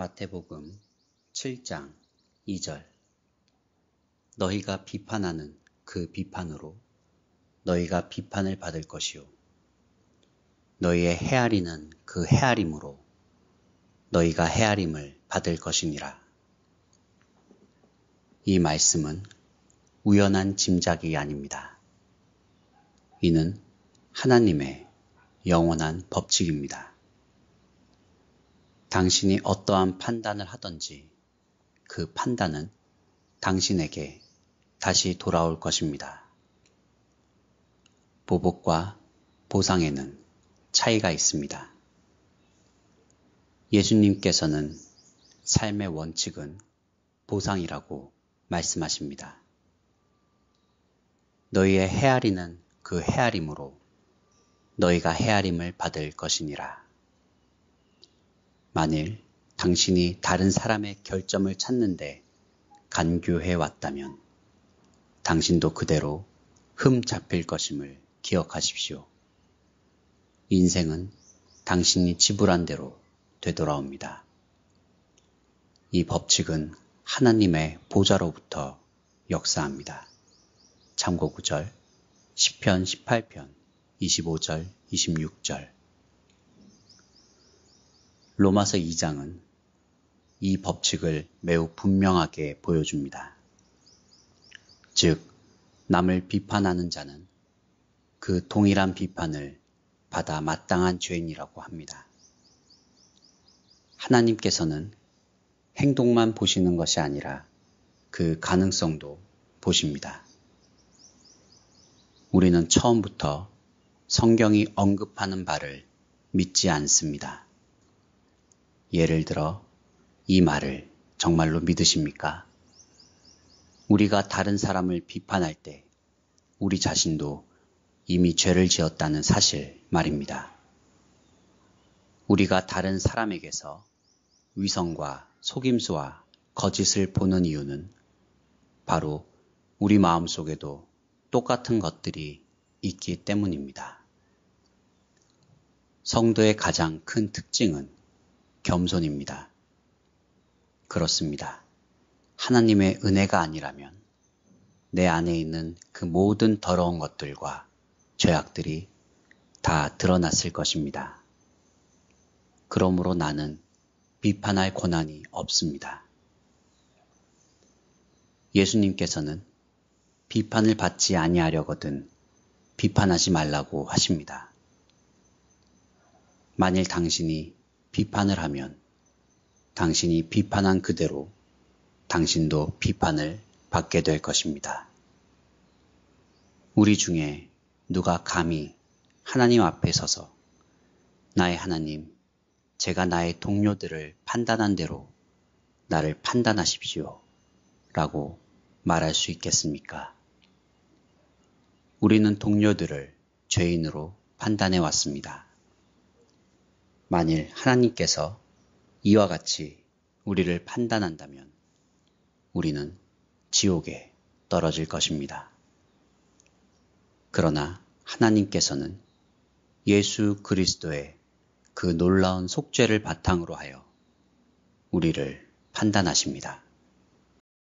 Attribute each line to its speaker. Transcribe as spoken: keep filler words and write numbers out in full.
Speaker 1: 마태복음 칠 장 이 절. 너희가 비판하는 그 비판으로 너희가 비판을 받을 것이요 너희의 헤아리는 그 헤아림으로 너희가 헤아림을 받을 것이니라. 이 말씀은 우연한 짐작이 아닙니다. 이는 하나님의 영원한 법칙입니다. 당신이 어떠한 판단을 하든지 그 판단은 당신에게 다시 돌아올 것입니다. 보복과 보상에는 차이가 있습니다. 예수님께서는 삶의 원칙은 보상이라고 말씀하십니다. 너희의 헤아리는 그 헤아림으로 너희가 헤아림을 받을 것이니라. 만일 당신이 다른 사람의 결점을 찾는데 간교해 왔다면 당신도 그대로 흠 잡힐 것임을 기억하십시오. 인생은 당신이 지불한 대로 되돌아옵니다. 이 법칙은 하나님의 보좌로부터 역사합니다. 참고 구절 시편 십팔 편 이십오 절 이십육 절. 로마서 이 장은 이 법칙을 매우 분명하게 보여줍니다. 즉, 남을 비판하는 자는 그 동일한 비판을 받아 마땅한 죄인이라고 합니다. 하나님께서는 행동만 보시는 것이 아니라 그 가능성도 보십니다. 우리는 처음부터 성경이 언급하는 바를 믿지 않습니다. 예를 들어 이 말을 정말로 믿으십니까? 우리가 다른 사람을 비판할 때 우리 자신도 이미 죄를 지었다는 사실 말입니다. 우리가 다른 사람에게서 위선과 속임수와 거짓을 보는 이유는 바로 우리 마음속에도 똑같은 것들이 있기 때문입니다. 성도의 가장 큰 특징은 겸손입니다. 그렇습니다. 하나님의 은혜가 아니라면 내 안에 있는 그 모든 더러운 것들과 죄악들이 다 드러났을 것입니다. 그러므로 나는 비판할 권한이 없습니다. 예수님께서는 비판을 받지 아니하려거든 비판하지 말라고 하십니다. 만일 당신이 비판을 하면 당신이 비판한 그대로 당신도 비판을 받게 될 것입니다. 우리 중에 누가 감히 하나님 앞에 서서 나의 하나님, 제가 나의 동료들을 판단한 대로 나를 판단하십시오 라고 말할 수 있겠습니까? 우리는 동료들을 죄인으로 판단해 왔습니다. 만일 하나님께서 이와 같이 우리를 판단한다면 우리는 지옥에 떨어질 것입니다. 그러나 하나님께서는 예수 그리스도의 그 놀라운 속죄를 바탕으로 하여 우리를 판단하십니다.